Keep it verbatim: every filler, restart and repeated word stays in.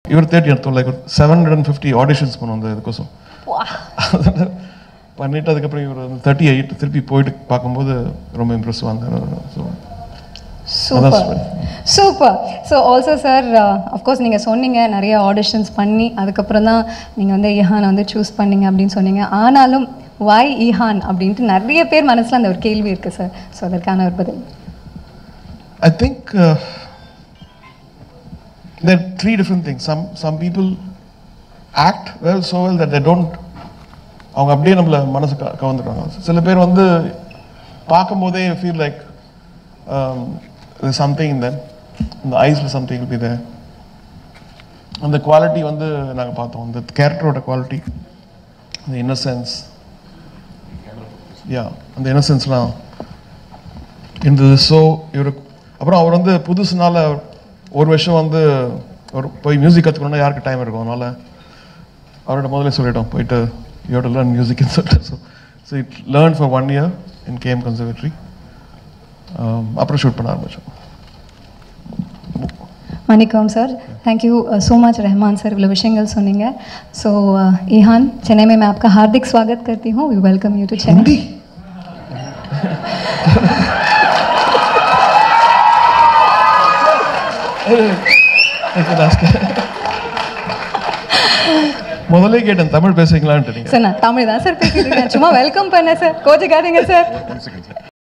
இவர் தேர்ட்டி எடுத்தோம் லைக் ஒரு seven hundred and fifty auditions பண்ணுவோம் அந்த இதுக்கோசம் பண்ணிட்டு அதுக்கப்புறம் இவர் வந்து தேர்ட்டி எயிட் திருப்பி போயிட்டு பார்க்கும்போது ரொம்ப இம்ப்ரெசிவாக இருந்தார். So super super. So also sir of course நீங்கள் சொன்னீங்க நிறைய ஆடிஷன்ஸ் பண்ணி அதுக்கப்புறம் தான் நீங்கள் வந்து ஈஹானை வந்து சூஸ் பண்ணீங்க அப்படின்னு சொன்னீங்க. ஆனாலும் வாய் ஈஹான் அப்படின்ட்டு நிறைய பேர் மனசில் அந்த ஒரு கேள்வி இருக்குது சார். ஸோ அதற்கான ஒரு பதில். I think uh, there are three different things. Some some people act well so well that they don't அவங்க அப்படியே நம்மள மனசு கவர்ந்துட்டாங்க. சில பேர் வந்து பார்க்கும்போதே feel like something in them, இந்த ஐஸில் சம்திங் வில் பி தேர். அந்த குவாலிட்டி வந்து நாங்கள் பார்த்தோம், அந்த கேரக்டரோட குவாலிட்டி, அந்த இன்னசென்ஸ், யா அந்த இன்னசென்ஸ்லாம் இருந்தது. ஸோ இவர் அப்புறம் அவர் வந்து புதுசுனால ஒரு வருஷம் வந்து ஒரு போய் மியூசிக் கற்றுக்கணுன்னா யாருக்கு டைம் இருக்கும், அதனால் அவரோட முதல்ல சொல்லிட்டோம் போயிட்டு you have to learn music in certain. So, so it learned for one year in K M Conservatory. Um, அப்புறம் ஷூட் பண்ண ஆரம்பிச்சோம். Manickam sir, thank you so much Rahman sir, इवलो विषयங்கள் சொன்னீங்க. ஸோ ईहान, चेन्नई में मैं आपका हार्दिक स्वागत करती हूँ. We welcome you to Chennai. முதல்ல கேட்டேன் தமிழ் பேசுவீங்களான்னு. சார் நான் தமிழ் தான் சார் பேசிட்டு இருக்கேன், சும்மா வெல்கம் பண்ணேன் சார், கோச்சிக்காதீங்க சார்.